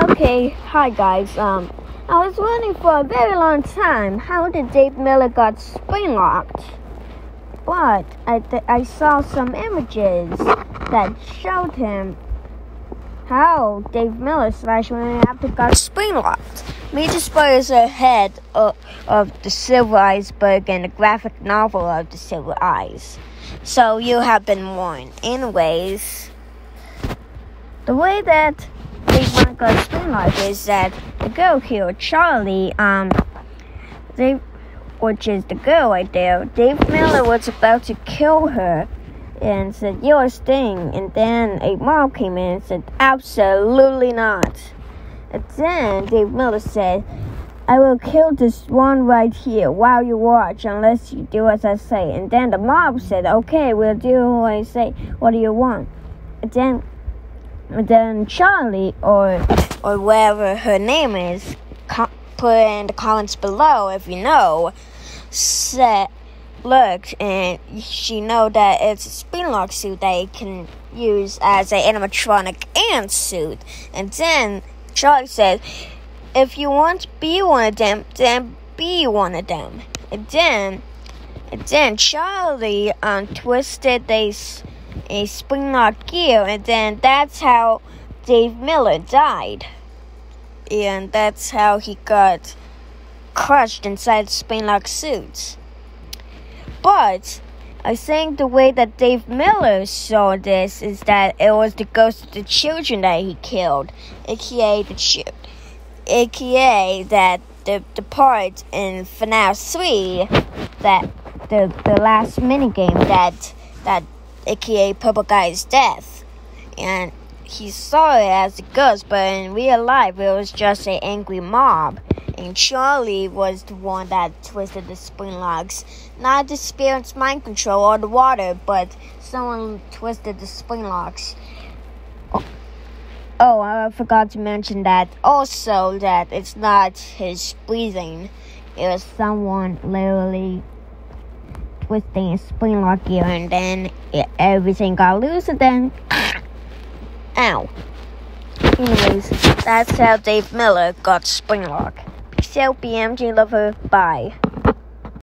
Okay, hi guys. I was wondering for a very long time how did Dave Miller got spring locked, but I saw some images that showed him how Dave Miller /Winnie got spring locked. Major spoilers ahead of the Silver Iceberg and the graphic novel of the Silver Eyes, so you have been warned. Anyways, the way that Dave Miller got spring locked is that the girl killed Charlie, which is the girl right there. Dave Miller was about to kill her and said, "You're staying." And then a mob came in and said, "Absolutely not." And then Dave Miller said, "I will kill this one right here while you watch, unless you do as I say." And then the mob said, "Okay, we'll do what I say. What do you want?" And then Charlie, or whatever her name is, put in the comments below if you know, looked, and she know that it's a spring lock suit that you can use as an animatronic ant suit. And then Charlie said, "If you want to be one of them, then be one of them." And then Charlie twisted a spring lock gear, and then that's how Dave Miller died. And that's how he got crushed inside the spring lock suit. But I think the way that Dave Miller saw this is that it was the ghost of the children that he killed, aka that the part in FNAF 3, that the last minigame that aka Purple Guy's death, and he saw it as a ghost, but in real life it was just an angry mob, and Charlie was the one that twisted the spring locks, not the spirit's mind control or the water, but someone twisted the spring locks. Oh, I forgot to mention that also, that it's not his breathing, it was someone literally twisting a spring lock gear, and then everything got loose, and then ow. Anyways, that's how Dave Miller got spring lock. Peace out, BMG lover. Bye.